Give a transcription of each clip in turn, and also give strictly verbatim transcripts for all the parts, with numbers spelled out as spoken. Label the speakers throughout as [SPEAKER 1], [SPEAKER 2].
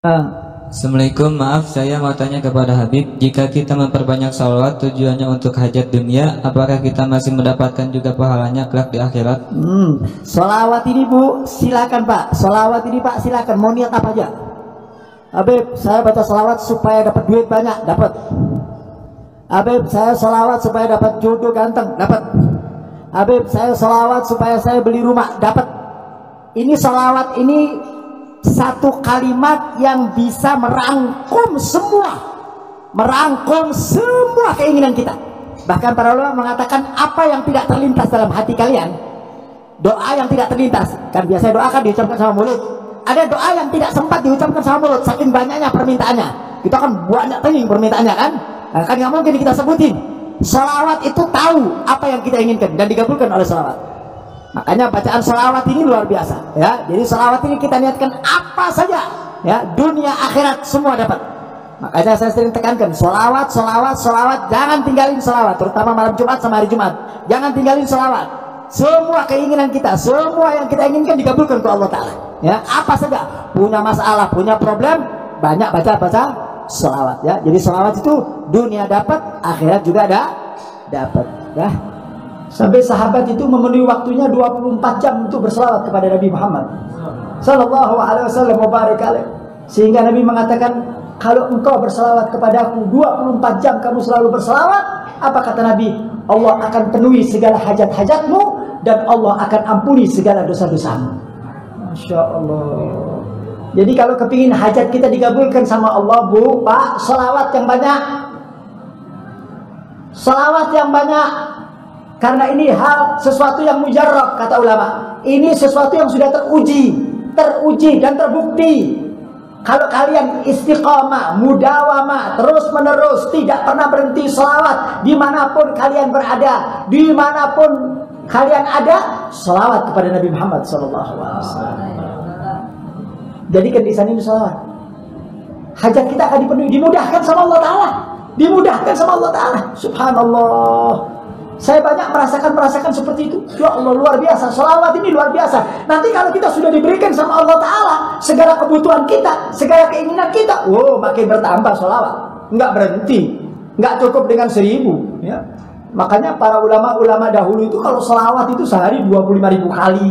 [SPEAKER 1] Assalamualaikum, maaf saya mau tanya kepada Habib, jika kita memperbanyak salawat tujuannya untuk hajat dunia, apakah kita masih mendapatkan juga pahalanya kelak di akhirat?
[SPEAKER 2] Hmm, salawat ini Bu, silakan Pak. Salawat ini Pak, silakan. Mau niat apa aja? Habib, saya baca salawat supaya dapat duit banyak, dapat. Habib, saya salawat supaya dapat jodoh ganteng, dapat. Habib, saya salawat supaya saya beli rumah, dapat. Ini salawat ini satu kalimat yang bisa merangkum semua, merangkum semua keinginan kita. Bahkan para ulama mengatakan apa yang tidak terlintas dalam hati kalian, doa yang tidak terlintas, kan biasanya doa kan diucapkan sama mulut, ada doa yang tidak sempat diucapkan sama mulut saking banyaknya permintaannya. Kita kan banyak tening permintaannya kan, nah, kan nggak mungkin kita sebutin. Salawat itu tahu apa yang kita inginkan dan digabulkan oleh salawat. Makanya bacaan salawat ini luar biasa ya. Jadi salawat ini kita niatkan apa saja ya, dunia akhirat semua dapat. Makanya saya sering tekankan salawat, salawat, salawat, jangan tinggalin salawat, terutama malam Jumat sama hari Jumat. Jangan tinggalin salawat. Semua keinginan kita, semua yang kita inginkan dikabulkan ke Allah Ta'ala ya. Apa saja, punya masalah, punya problem, banyak baca-baca salawat ya. Jadi salawat itu dunia dapat, akhirat juga ada dapat ya. Sampai sahabat itu memenuhi waktunya dua puluh empat jam untuk berselawat kepada Nabi Muhammad sallallahu alaihi wasallam wa barik alaih. Sehingga Nabi mengatakan, kalau engkau berselawat kepadaku dua puluh empat jam kamu selalu berselawat, apa kata Nabi? Allah akan penuhi segala hajat-hajatmu dan Allah akan ampuni segala dosa-dosamu. Masya Allah. Jadi kalau kepingin hajat kita digabulkan sama Allah Bu, Pak, selawat yang banyak, selawat yang banyak. Karena ini hal sesuatu yang mujarrab, kata ulama. Ini sesuatu yang sudah teruji, teruji dan terbukti. Kalau kalian istiqamah, mudawamah, terus menerus, tidak pernah berhenti selawat, dimanapun kalian berada, dimanapun kalian ada, selawat kepada Nabi Muhammad shallallahu alaihi wasallam. Jadikan lisan ini selawat. Hajat kita akan dipenuhi, dimudahkan sama Allah Ta'ala, dimudahkan sama Allah Ta'ala. Subhanallah. Saya banyak merasakan-merasakan seperti itu. Ya Allah, luar biasa. Selawat ini luar biasa. Nanti kalau kita sudah diberikan sama Allah Ta'ala segala kebutuhan kita, segala keinginan kita, wow, makin bertambah selawat. Nggak berhenti. Nggak cukup dengan seribu ya. Makanya para ulama-ulama dahulu itu kalau selawat itu sehari dua puluh lima ribu kali.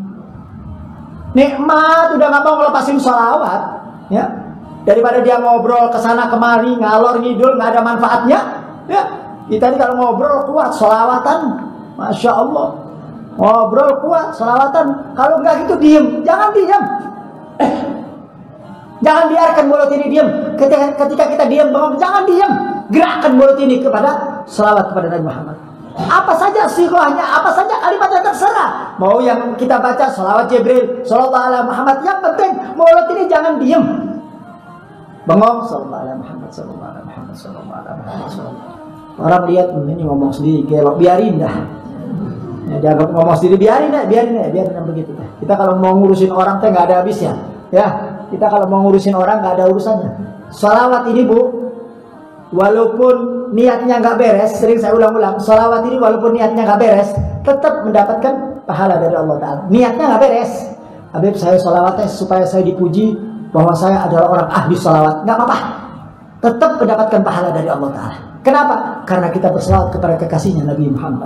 [SPEAKER 2] Nikmat, udah nggak mau ngelepasin selawat ya. Daripada dia ngobrol kesana kemari, ngalor ngidul, nggak ada manfaatnya ya. Kita ini kalau ngobrol kuat, selawatan, Masya Allah. Ngobrol kuat, selawatan. Kalau enggak gitu diem, jangan diem. Eh, jangan biarkan mulut ini diem. Ketika, ketika kita diem, jangan diem. Gerakkan mulut ini kepada selawat kepada Nabi Muhammad. Apa saja sighahnya, apa saja kalimatnya terserah. Mau yang kita baca selawat Jibril, sallallahu alaihi Muhammad. Yang penting mulut ini jangan diem. Bengong, sallallahu alaihi Muhammad, sallallahu alaihi Muhammad, sallallahu alaihi Muhammad. Orang lihat ini ngomong sendiri, gelok, biarin dah. Ya, dia ngomong sendiri, biarin dah, biarin dah, biarin dah begitu dah. Kita kalau mau ngurusin orang teh nggak ada habisnya, ya. Kita kalau mau ngurusin orang nggak ada urusannya. Salawat ini Bu, walaupun niatnya nggak beres, sering saya ulang-ulang. Salawat ini walaupun niatnya nggak beres, tetap mendapatkan pahala dari Allah Taala. Niatnya nggak beres. Habib, saya salawatnya supaya saya dipuji bahwa saya adalah orang ahli salawat, nggak apa-apa. Tetap mendapatkan pahala dari Allah Taala. Kenapa? Karena kita berselawat kepada kekasihnya Nabi Muhammad.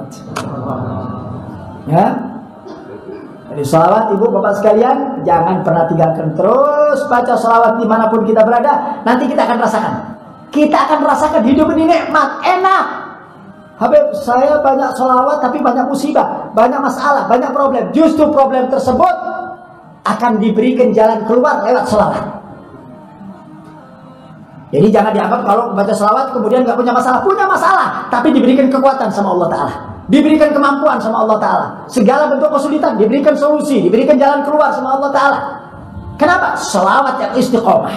[SPEAKER 2] Ya. Jadi selawat ibu bapak sekalian, jangan pernah tinggalkan, terus baca selawat dimanapun kita berada. Nanti kita akan rasakan. Kita akan rasakan hidup ini nikmat, enak. Habib, saya banyak selawat tapi banyak musibah, banyak masalah, banyak problem. Justru problem tersebut akan diberikan jalan keluar lewat selawat. Jadi jangan dianggap kalau baca selawat kemudian nggak punya masalah. Punya masalah, tapi diberikan kekuatan sama Allah Ta'ala, diberikan kemampuan sama Allah Ta'ala. Segala bentuk kesulitan diberikan solusi, diberikan jalan keluar sama Allah Ta'ala. Kenapa? Selawat yang istiqomah.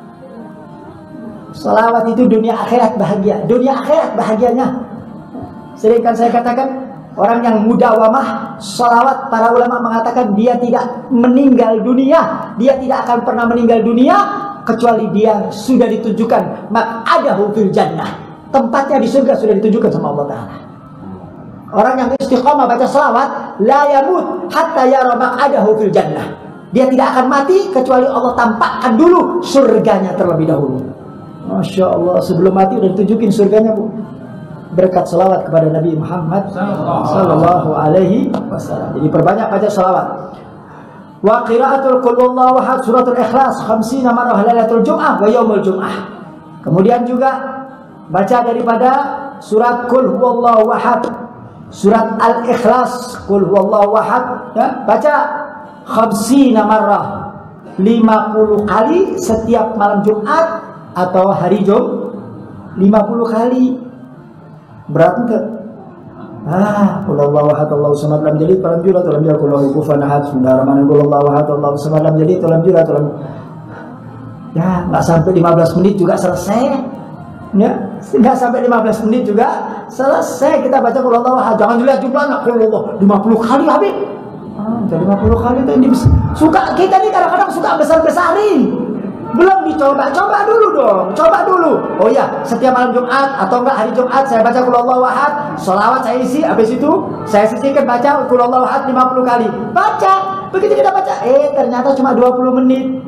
[SPEAKER 2] Selawat itu dunia akhirat bahagia. Dunia akhirat bahagianya. Sering kan saya katakan, orang yang mudawamah selawat, para ulama mengatakan dia tidak meninggal dunia, dia tidak akan pernah meninggal dunia kecuali dia sudah ditunjukkan maq'adahu fil jannah, tempatnya di surga sudah ditunjukkan sama Allah Ta'ala. Orang yang istiqamah baca selawat la yamut hatta yara maq'adahu fil jannah, Dia tidak akan mati kecuali Allah tampakkan dulu surganya terlebih dahulu. Masya Allah, sebelum mati udah ditunjukin surganya, Bu. Berkat salawat kepada Nabi Muhammad sallallahu alaihi wasallam. Jadi perbanyak baca salawat. Wa qiraatul qul huwallahu ahad suratul ikhlas khamsina marrah lailatul jum'ah wa yaumul jum'ah. Kemudian juga baca daripada surat qul huwallahu ahad, surat al-ikhlas qul huwallahu ahad, ya, baca khamsina marrah, lima puluh kali setiap malam Jumat atau hari Jum, lima puluh kali. Berat enggak? Ah, qul huwallahu ahad Allahu samad lam yalid wa lam yulad wa lam yakul lahu kufuwan ahad. Bismillahirrahmanirrahim. Qul huwallahu ahad Allahu samad lam yalid wa lam yulad wa lam. Ya, enggak sampai lima belas menit juga selesai. Ya, enggak sampai lima belas menit juga selesai kita baca qul huwallahu ahad. Jangan dilihat jumlahnya, qul huwallahu lima puluh kali habis. Ah, jadi lima puluh kali itu ini suka kita nih kadang-kadang suka besar-besarin. Belum dicoba, coba dulu dong, coba dulu. Oh ya, setiap malam Jumat atau enggak hari Jumat saya baca qul huwallahu ahad, sholawat saya isi, habis itu saya sisihkan baca qul huwallahu ahad lima puluh kali. Baca, begitu kita baca, eh ternyata cuma dua puluh menit.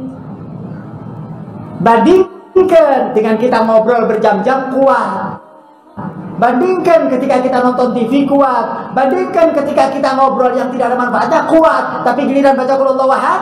[SPEAKER 2] Bandingkan dengan kita ngobrol berjam-jam, kuat. Bandingkan ketika kita nonton T V, kuat. Bandingkan ketika kita ngobrol yang tidak ada manfaatnya, kuat. Tapi giliran baca qul huwallahu ahad,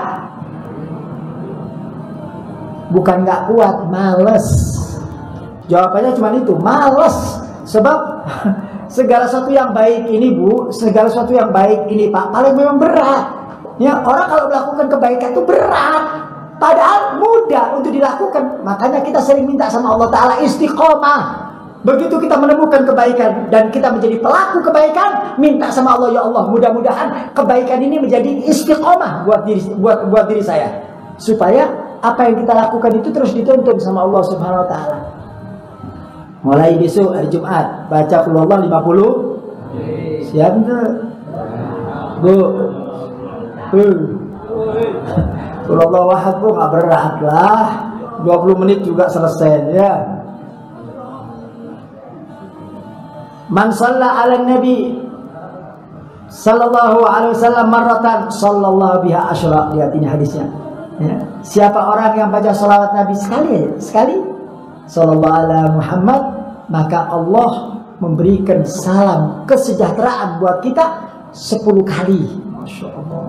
[SPEAKER 2] bukan nggak kuat, males. Jawabannya cuma itu, males. Sebab segala sesuatu yang baik ini, Bu, segala sesuatu yang baik ini, Pak, paling memang berat. Ya, orang kalau melakukan kebaikan itu berat, padahal mudah untuk dilakukan. Makanya kita sering minta sama Allah Ta'ala istiqomah. Begitu kita menemukan kebaikan dan kita menjadi pelaku kebaikan, minta sama Allah, ya Allah, mudah-mudahan kebaikan ini menjadi istiqomah buat diri buat buat diri saya, supaya apa yang kita lakukan itu terus dituntun sama Allah Subhanahu wa taala. Mulai besok hari Jumat baca qul huwallahu lima puluh. Siap enggak? Bu. Bu. Qul huwallahu ahad Bu, enggak berat lah. dua puluh menit juga selesai ya. Man shalla 'ala nabi sallallahu alaihi wasallam marratan sallallahu biha asyra. Lihat ini hadisnya. Ya. Siapa orang yang baca salawat Nabi sekali aja, sekali sallallahu alaihi Muhammad, maka Allah memberikan salam kesejahteraan buat kita sepuluh kali. Masya Allah.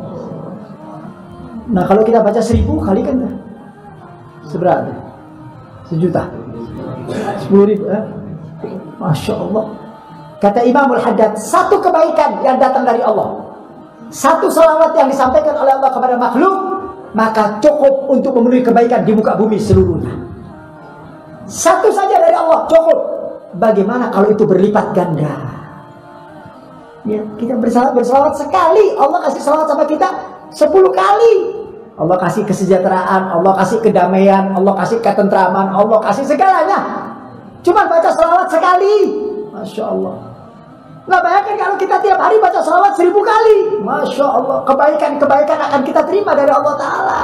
[SPEAKER 2] Nah kalau kita baca seribu kali kan seberapa? Sejuta, sepuluh ribu eh? Masya Allah. Kata Imamul Haddad, satu kebaikan yang datang dari Allah, satu salawat yang disampaikan oleh Allah kepada makhluk, maka cukup untuk memenuhi kebaikan di muka bumi seluruhnya. Satu saja dari Allah cukup. Bagaimana kalau itu berlipat ganda? Ya, kita bersalawat, bersalawat sekali, Allah kasih salawat sama kita sepuluh kali. Allah kasih kesejahteraan, Allah kasih kedamaian, Allah kasih ketentraman, Allah kasih segalanya. Cuma baca salawat sekali. Masya Allah. Nah bayangkan kalau kita tiap hari baca salawat seribu kali, Masya Allah, kebaikan-kebaikan akan kita terima dari Allah Ta'ala.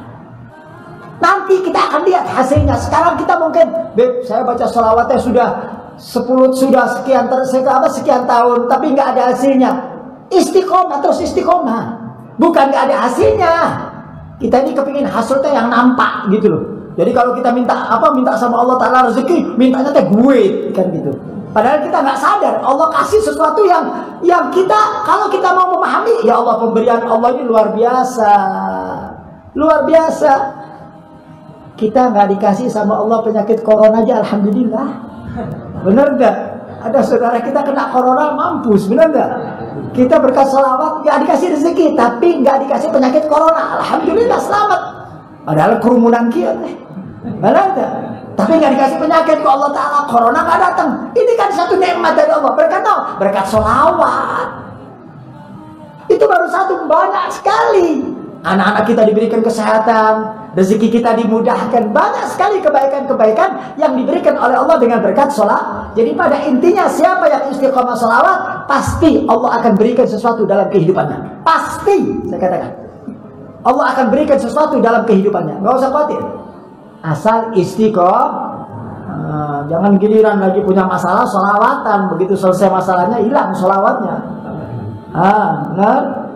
[SPEAKER 2] Nanti kita akan lihat hasilnya. Sekarang kita mungkin, Beb, saya baca salawatnya sudah sepuluh, sudah sekian, apa, sekian tahun, tapi nggak ada hasilnya. Istiqomah, terus istiqomah. Bukan nggak ada hasilnya. Kita ini kepingin hasilnya yang nampak gitu loh. Jadi kalau kita minta apa, minta sama Allah Ta'ala rezeki, mintanya teh duit, kan gitu. Padahal kita nggak sadar Allah kasih sesuatu yang yang kita, kalau kita mau memahami, ya Allah, pemberian Allah ini luar biasa, luar biasa. Kita nggak dikasih sama Allah penyakit corona aja, alhamdulillah. Bener nggak? Ada saudara kita kena corona mampus, bener nggak? Kita berkat salawat nggak dikasih rezeki, tapi nggak dikasih penyakit corona, alhamdulillah selamat. Padahal kerumunan kita, bener nggak? Tapi nggak dikasih penyakit ke Allah Ta'ala, corona nggak datang. Ini kan satu nikmat dari Allah. Berkat apa? Berkat sholawat. Itu baru satu, banyak sekali. Anak-anak kita diberikan kesehatan, rezeki kita dimudahkan. Banyak sekali kebaikan-kebaikan yang diberikan oleh Allah dengan berkat sholat. Jadi pada intinya siapa yang istiqomah sholawat, pasti Allah akan berikan sesuatu dalam kehidupannya. Pasti, saya katakan. Allah akan berikan sesuatu dalam kehidupannya. Nggak usah khawatir. Asal istiqomah. Nah, jangan giliran lagi punya masalah sholawatan, begitu selesai masalahnya hilang sholawatnya. Ah, benar.